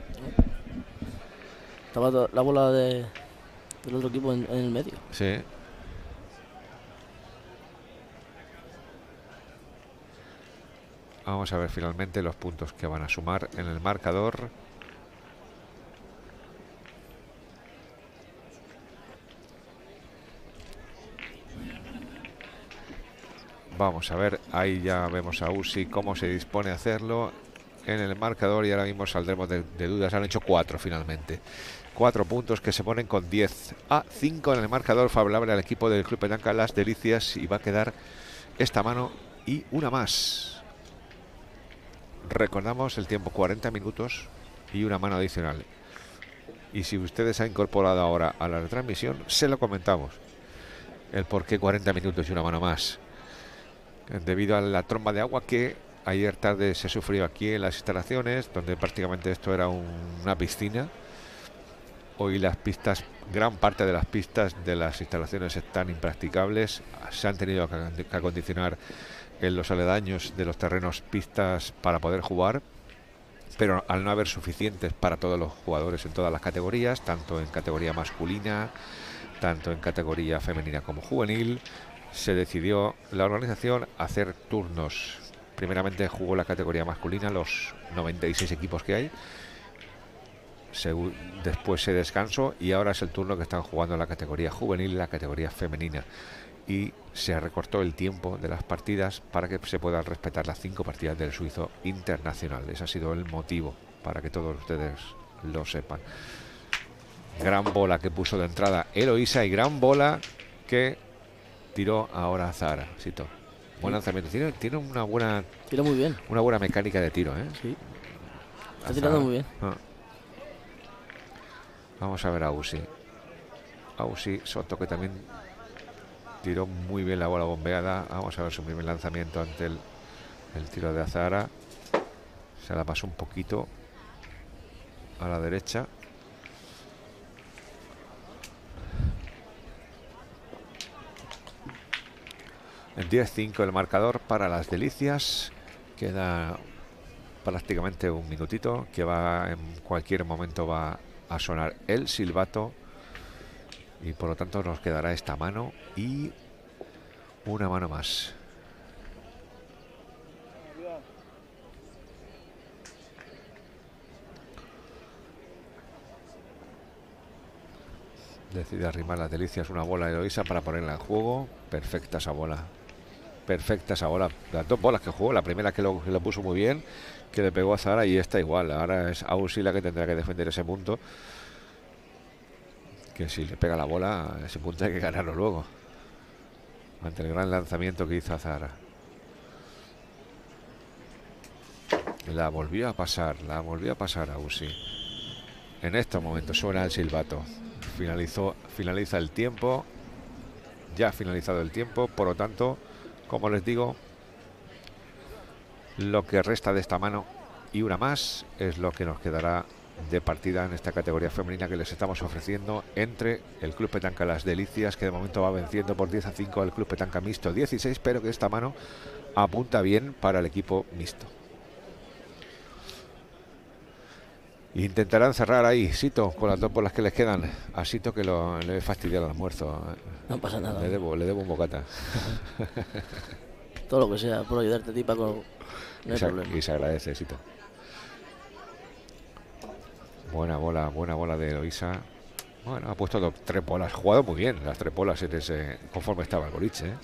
Estaba la bola de, del otro equipo en, en el medio. Sí. Vamos a ver finalmente los puntos que van a sumar en el marcador. Vamos a ver, ahí ya vemos a Uzi cómo se dispone a hacerlo en el marcador y ahora mismo saldremos de, de dudas. Han hecho cuatro finalmente. Cuatro puntos que se ponen con diez a cinco en el marcador favorable al equipo del Club Petanca Las Delicias, y va a quedar esta mano y una más. Recordamos el tiempo, cuarenta minutos y una mano adicional. Y si ustedes se han incorporado ahora a la retransmisión, se lo comentamos. El por qué cuarenta minutos y una mano más. Debido a la tromba de agua que ayer tarde se sufrió aquí en las instalaciones, donde prácticamente esto era un, una piscina. Hoy las pistas, gran parte de las pistas de las instalaciones están impracticables. Se han tenido que, que acondicionar en los aledaños de los terrenos pistas para poder jugar, pero al no haber suficientes para todos los jugadores en todas las categorías, tanto en categoría masculina, tanto en categoría femenina como juvenil, se decidió la organización hacer turnos. Primeramente jugó la categoría masculina, los noventa y seis equipos que hay. Se, después se descansó y ahora es el turno que están jugando la categoría juvenil y la categoría femenina. Y se recortó el tiempo de las partidas para que se puedan respetar las cinco partidas del suizo internacional. Ese ha sido el motivo, para que todos ustedes lo sepan. Gran bola que puso de entrada Eloisa y gran bola que tiró ahora Zahara. Sito. Buen lanzamiento. Tiene, tiene una buena. Tira muy bien. Una buena mecánica de tiro, ¿eh? Sí. Está tirando muy bien. Ah. Vamos a ver a Uzi. A Uzi Soto, que también tiró muy bien la bola bombeada. Vamos a ver su primer lanzamiento ante el, el tiro de Zahara. Se la pasó un poquito a la derecha. En diez cinco el marcador para Las Delicias. Queda prácticamente un minutito, que va en cualquier momento va a sonar el silbato. Y por lo tanto nos quedará esta mano y una mano más. Decide arrimar Las Delicias una bola de Eloisa para ponerla en juego. Perfecta esa bola. Perfecta esa bola. Las dos bolas que jugó, la primera que lo, que lo puso muy bien, que le pegó a Zahara, y esta igual. Ahora es Aussie la que tendrá que defender ese punto. Que si le pega la bola, ese punto hay que ganarlo luego. Ante el gran lanzamiento que hizo a Zahara. La volvió a pasar, la volvió a pasar a Usi. En estos momentos suena el silbato. Finalizó, finaliza el tiempo. Ya ha finalizado el tiempo, por lo tanto, como les digo, lo que resta de esta mano y una más es lo que nos quedará de partida en esta categoría femenina que les estamos ofreciendo entre el Club Petanca Las Delicias, que de momento va venciendo por diez a cinco al Club Petanca Mixto dieciséis, pero que esta mano apunta bien para el equipo mixto. Intentarán cerrar ahí Sito con las dos bolas que les quedan. A Sito que lo, le he fastidiado el almuerzo. No pasa nada. Le debo, le debo un bocata. Todo lo que sea por ayudarte a ti, Paco. No y, hay se, problema. y se agradece, Sito. Buena bola, buena bola de Eloisa. Bueno, ha puesto dos, tres bolas. Ha jugado muy bien las tres bolas en ese, conforme estaba el boliche, ¿eh?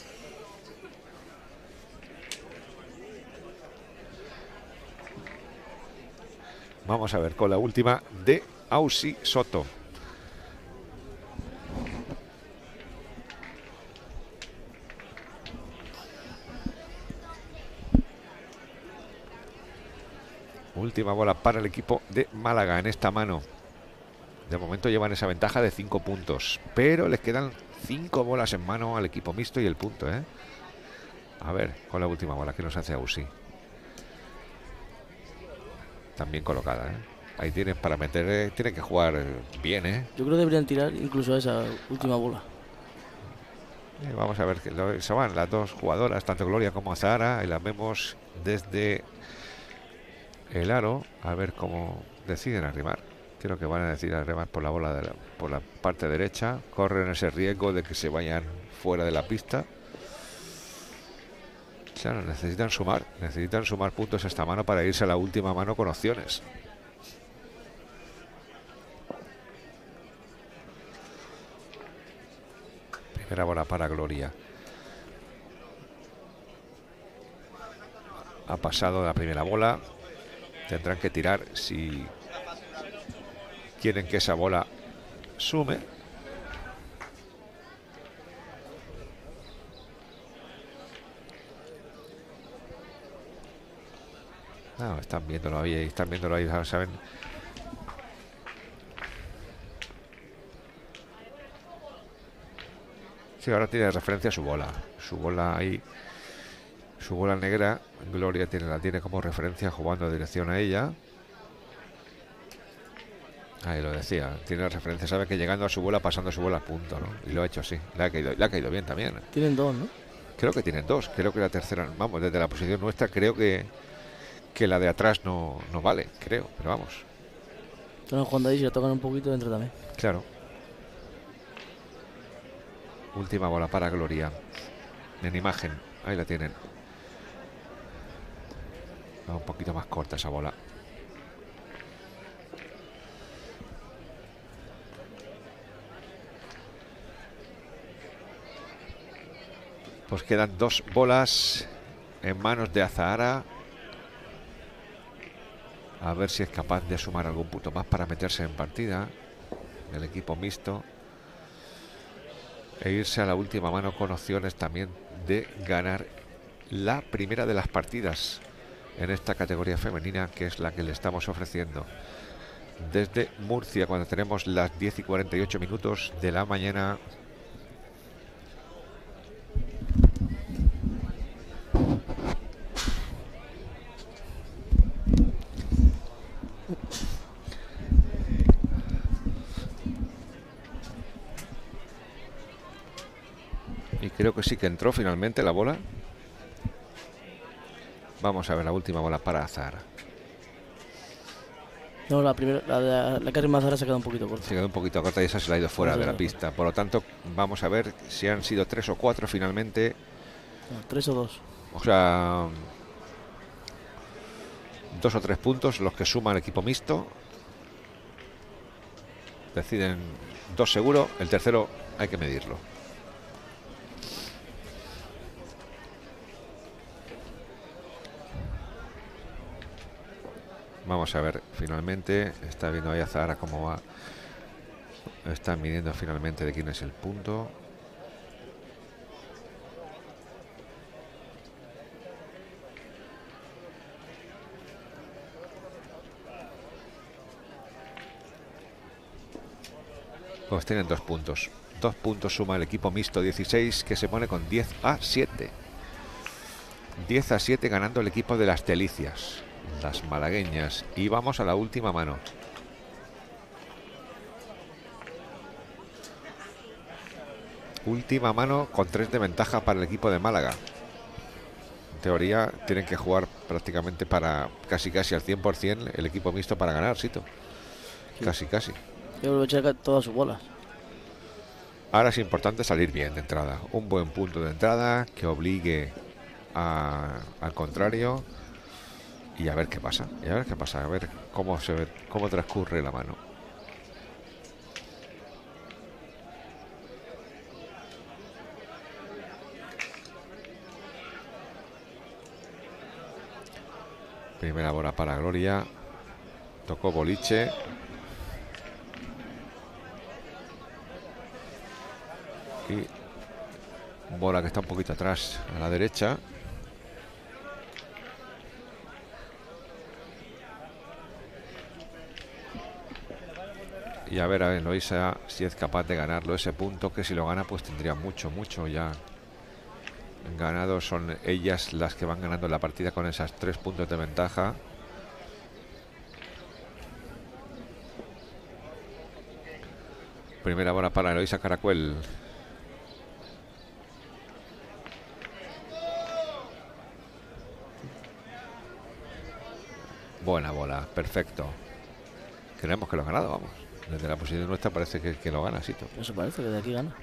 Vamos a ver con la última de Ausi Soto. Última bola para el equipo de Málaga en esta mano. De momento llevan esa ventaja de cinco puntos, pero les quedan cinco bolas en mano al equipo mixto y el punto, ¿eh? A ver, con la última bola que nos hace Ausi. También colocada, ¿eh? Ahí tienen para meter, eh, tienen que jugar bien, ¿eh? Yo creo que deberían tirar incluso a esa última bola. Eh, vamos a ver que lo, se van las dos jugadoras, tanto Gloria como Zahara, y las vemos desde el aro, a ver cómo deciden arrimar. Creo que van a decidir arrimar por la bola de la, por la parte derecha. Corren ese riesgo de que se vayan fuera de la pista. Claro, necesitan sumar, necesitan sumar puntos a esta mano para irse a la última mano con opciones. Primera bola para Gloria. Ha pasado la primera bola. Tendrán que tirar si quieren que esa bola sume. No, están viéndolo ahí, están viéndolo ahí, saben. Sí, ahora tiene referencia a su bola. Su bola ahí, su bola negra. Gloria tiene, la tiene como referencia jugando en dirección a ella. Ahí lo decía, tiene referencia, sabe que llegando a su bola, pasando su bola a punto, ¿no? Y lo ha hecho así, le ha caído, le ha caído bien también. Tienen dos, ¿no? Creo que tienen dos, creo que la tercera, vamos, desde la posición nuestra, creo que, que la de atrás no, no vale, creo, pero vamos. Están jugando ahí, si la tocan un poquito, entra también. Claro. Última bola para Gloria. En imagen, ahí la tienen. Va un poquito más corta esa bola. Pues quedan dos bolas en manos de Azahara. A ver si es capaz de sumar algún punto más para meterse en partida el equipo mixto e irse a la última mano con opciones también de ganar la primera de las partidas en esta categoría femenina, que es la que le estamos ofreciendo desde Murcia, cuando tenemos las diez y cuarenta y ocho minutos de la mañana. Y creo que sí que entró finalmente la bola. Vamos a ver la última bola para Azahara. No, la primera, la de la Carmen Mazara se ha quedado un poquito corta. Se quedó un poquito corta y esa se la ha ido fuera de la pista. Por lo tanto, vamos a ver si han sido tres o cuatro finalmente. No, tres o dos. O sea, dos o tres puntos los que suma el equipo mixto. Deciden dos seguro, el tercero hay que medirlo. Vamos a ver, finalmente, está viendo ahí a Zahara cómo va. Están midiendo finalmente de quién es el punto. Pues tienen dos puntos. Dos puntos suma el equipo mixto dieciséis, que se pone con diez a siete. diez a siete ganando el equipo de las Delicias, las malagueñas. Y vamos a la última mano. Última mano con tres de ventaja para el equipo de Málaga. En teoría tienen que jugar prácticamente para casi casi al cien por cien el equipo mixto para ganar, Sito. Sí. Casi casi. Yo aprovechar todas sus bolas. Ahora es importante salir bien de entrada. Un buen punto de entrada que obligue a, al contrario. Y a ver qué pasa. Y a ver qué pasa. A ver cómo se ve, cómo transcurre la mano. Primera bola para Gloria. Tocó boliche. Y bola que está un poquito atrás a la derecha. Y a ver a Eloisa si es capaz de ganarlo ese punto, que si lo gana pues tendría mucho, mucho ya ganado. Son ellas las que van ganando la partida con esas tres puntos de ventaja. Primera bola para Eloisa Caracuel. Buena bola, perfecto. Creemos que lo ha ganado, vamos. Desde la posición nuestra parece que, que lo gana, Sito. Eso parece que de aquí gana.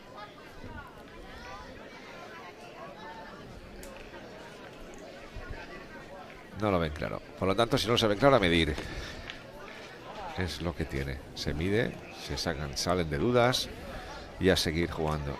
No lo ven claro. Por lo tanto, si no se ven claro, a medir. Es lo que tiene. Se mide, se sacan, salen de dudas y a seguir jugando.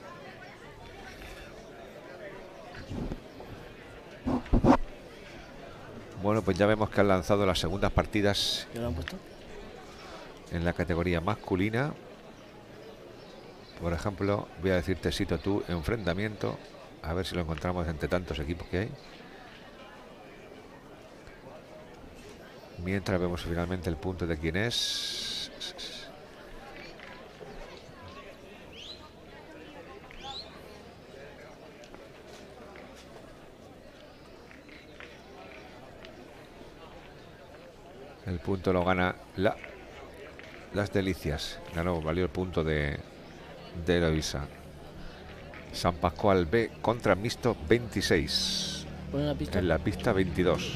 Bueno, pues ya vemos que han lanzado las segundas partidas. ¿Ya lo han puesto? En la categoría masculina. Por ejemplo, voy a decirte, Sito, tú, enfrentamiento. A ver si lo encontramos entre tantos equipos que hay. Mientras vemos finalmente el punto de quién es. El punto lo gana la, las Delicias. Ganó, valió el punto de, de Eloisa. San Pascual B contra mixto veintiséis. ¿Pone la pista? En la pista veintidós.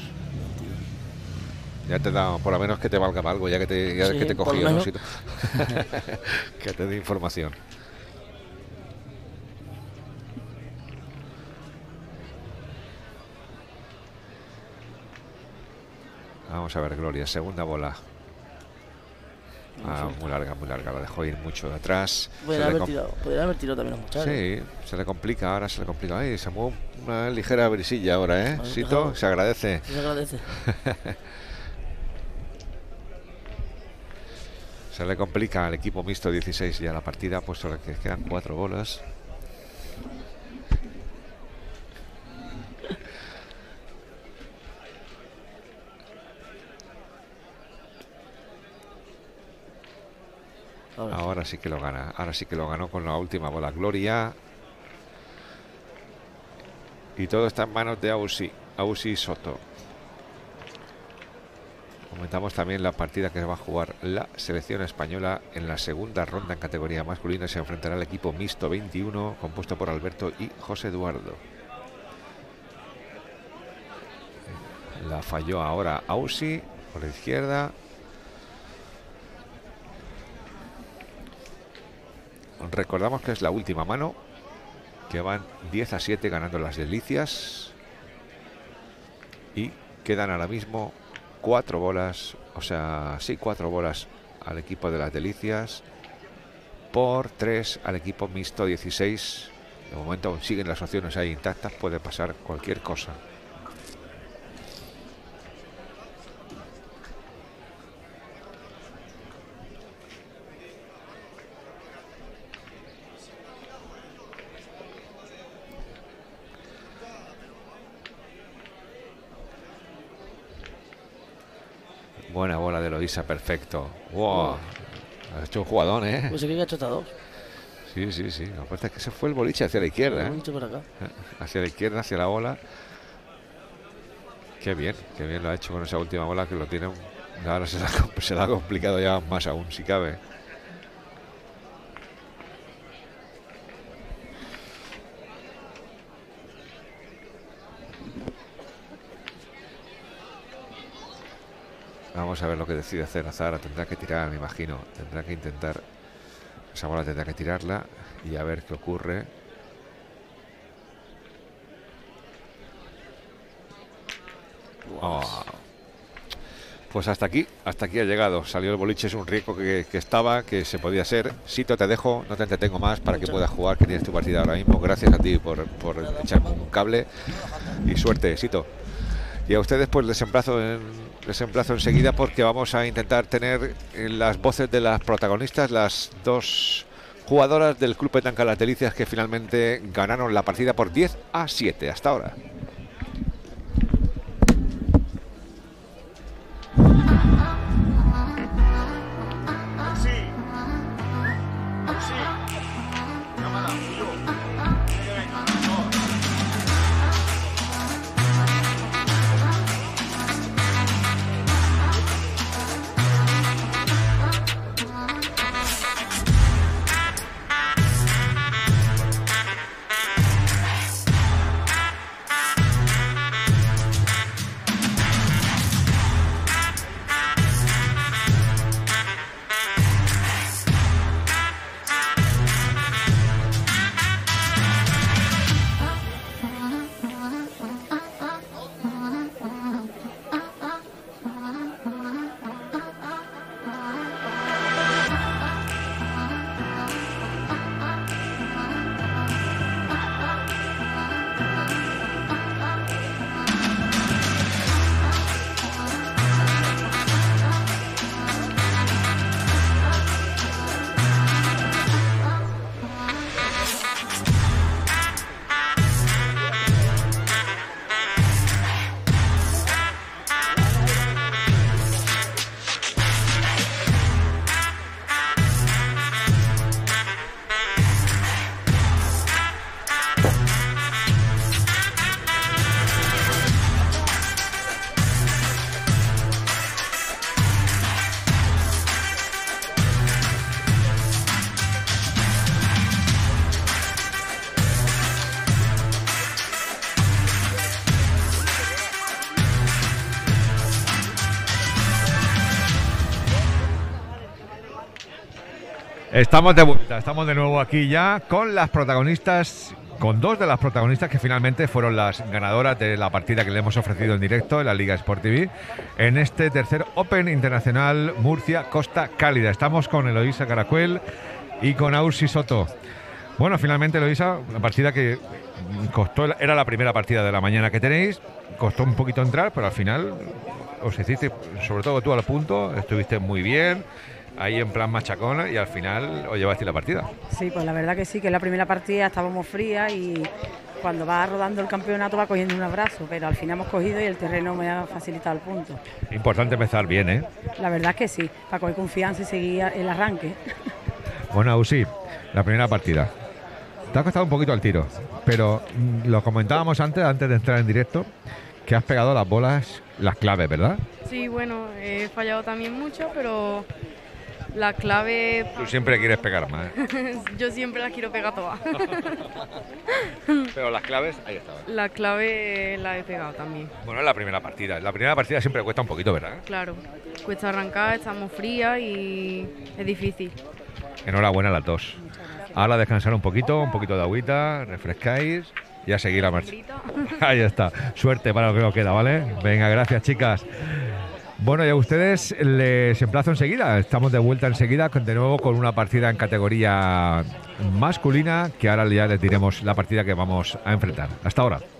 Ya te da, por lo menos que te valga para algo, ya que te, ya Sí, que te he por cogido, lo ¿no? menos. Que te dé información. Vamos a ver, Gloria, segunda bola. Ah, muy larga, muy larga, la dejó ir mucho de atrás. Podrían haber tirado, podrían haber tirado también los muchachos. Sí, se le complica, ahora se le complica. Ay, se mueve una ligera brisilla ahora, ¿eh? Bueno, Sito, mejor. se agradece. Se agradece. Se le complica al equipo mixto dieciséis ya la partida, puesto que quedan cuatro bolas. Ahora. Ahora sí que lo gana. Ahora sí que lo ganó con la última bola Gloria. Y todo está en manos de Ausi. Ausi Soto. Comentamos también la partida que va a jugar la selección española en la segunda ronda en categoría masculina. Se enfrentará al equipo mixto veintiuno, compuesto por Alberto y José Eduardo. La falló ahora Ausi por la izquierda. Recordamos que es la última mano, que van diez a siete ganando las Delicias. Y quedan ahora mismo cuatro bolas, o sea, sí, cuatro bolas al equipo de las Delicias, por tres al equipo mixto dieciséis. De momento aún siguen las opciones ahí intactas, puede pasar cualquier cosa. Buena bola de Eloisa, perfecto. Wow. Ha hecho un jugadón, ¿eh? Pues sí que ha hecho hasta dos. Sí, sí, sí. Lo que pasa es que se fue el boliche hacia la izquierda, ¿eh? Mucho por acá. Hacia la izquierda, hacia la bola. Qué bien, qué bien lo ha hecho con esa última bola, que lo tiene. Ahora se la, se la ha complicado ya más aún, si cabe. Vamos a ver lo que decide hacer Azahara. Tendrá que tirar, me imagino. Tendrá que intentar. Esa bola tendrá que tirarla y a ver qué ocurre. Oh. Pues hasta aquí, hasta aquí ha llegado. Salió el boliche, es un riesgo que, que estaba, que se podía ser. Sito, te dejo, no te entretengo más para que puedas jugar, que tienes tu partida ahora mismo. Gracias a ti por, por echarme un cable y suerte, Sito. Y a ustedes pues les emplazo, en, les emplazo enseguida, porque vamos a intentar tener las voces de las protagonistas, las dos jugadoras del Club Petanca Las Delicias, que finalmente ganaron la partida por diez a siete hasta ahora. Estamos de vuelta, estamos de nuevo aquí ya con las protagonistas, con dos de las protagonistas que finalmente fueron las ganadoras de la partida que le hemos ofrecido en directo en la Liga Sport T V en este tercer Open Internacional Murcia Costa Cálida. Estamos con Eloísa Caracuel y con Ausi Soto. Bueno, finalmente, Eloísa, la partida que costó, era la primera partida de la mañana que tenéis, costó un poquito entrar, pero al final os hiciste, sobre todo tú al punto, estuviste muy bien, ahí en plan machacona, y al final os llevaste la partida. Sí, pues la verdad que sí, que en la primera partida estábamos frías y cuando va rodando el campeonato va cogiendo un abrazo, pero al final hemos cogido y el terreno me ha facilitado el punto. Importante empezar bien, ¿eh? La verdad es que sí, para coger confianza y seguir el arranque. Bueno, Ausi, la primera partida. Te ha costado un poquito el tiro, pero mm, lo comentábamos antes, antes de entrar en directo, que has pegado las bolas, las claves, ¿verdad? Sí, bueno, he fallado también mucho, pero la clave... Tú siempre quieres pegar más, ¿eh? Yo siempre las quiero pegar todas. Pero las claves, ahí estaban. La clave la he pegado también. Bueno, es la primera partida. La primera partida siempre cuesta un poquito, ¿verdad? Claro, cuesta arrancar, estamos frías y es difícil. Enhorabuena a las dos. Ahora descansar un poquito, un poquito de agüita, refrescáis y a seguir la marcha. Ahí está. Suerte para lo que nos queda, ¿vale? Venga, gracias, chicas. Bueno, y a ustedes les emplazo enseguida. Estamos de vuelta enseguida, de nuevo con una partida en categoría masculina, que ahora ya les diremos la partida que vamos a enfrentar. Hasta ahora.